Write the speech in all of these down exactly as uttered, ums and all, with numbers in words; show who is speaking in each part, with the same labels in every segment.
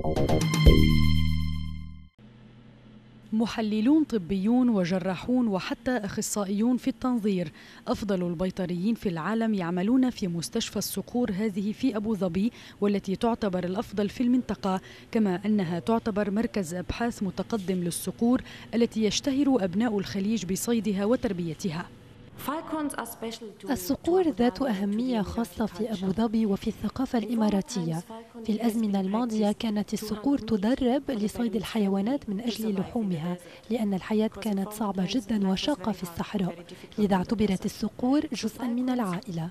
Speaker 1: محللون طبيون وجراحون وحتى أخصائيون في التنظير، أفضل البيطريين في العالم يعملون في مستشفى الصقور هذه في أبو ظبي، والتي تعتبر الأفضل في المنطقة، كما أنها تعتبر مركز أبحاث متقدم للصقور التي يشتهر أبناء الخليج بصيدها وتربيتها.
Speaker 2: الصقور ذات أهمية خاصة في أبو ظبي وفي الثقافة الإماراتية. في الأزمنة الماضية كانت الصقور تدرب لصيد الحيوانات من أجل لحومها، لأن الحياة كانت صعبة جدا وشاقة في الصحراء، لذا اعتبرت الصقور جزءا من العائلة.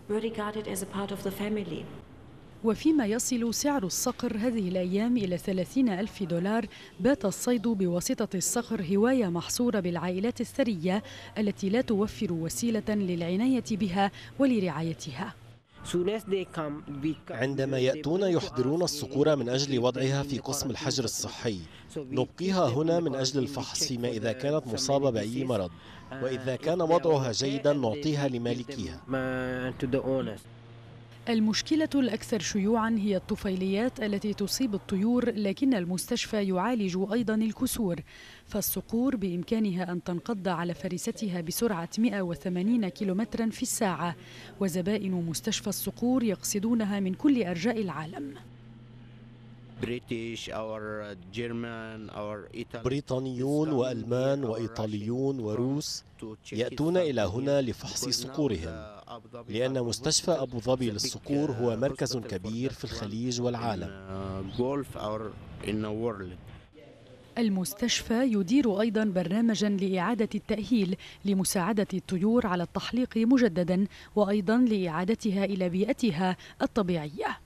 Speaker 1: وفيما يصل سعر الصقر هذه الأيام إلى ثلاثين ألف دولار، بات الصيد بواسطة الصقر هواية محصورة بالعائلات الثرية التي لا توفر وسيلة للعناية بها ولرعايتها.
Speaker 3: عندما يأتون يحضرون الصقور من أجل وضعها في قسم الحجر الصحي، نبقيها هنا من أجل الفحص فيما إذا كانت مصابة بأي مرض، وإذا كان وضعها جيدا نعطيها لمالكيها.
Speaker 1: المشكلة الأكثر شيوعاً هي الطفيليات التي تصيب الطيور، لكن المستشفى يعالج أيضاً الكسور، فالصقور بإمكانها أن تنقض على فريستها بسرعة مئة وثمانين كيلومتراً في الساعة، وزبائن مستشفى الصقور يقصدونها من كل أرجاء العالم.
Speaker 3: بريطانيون وألمان وإيطاليون وروس يأتون إلى هنا لفحص صقورهم، لأن مستشفى أبو ظبي للصقور هو مركز كبير في الخليج والعالم.
Speaker 1: المستشفى يدير أيضا برنامجا لإعادة التأهيل لمساعدة الطيور على التحليق مجددا، وأيضا لإعادتها إلى بيئتها الطبيعية.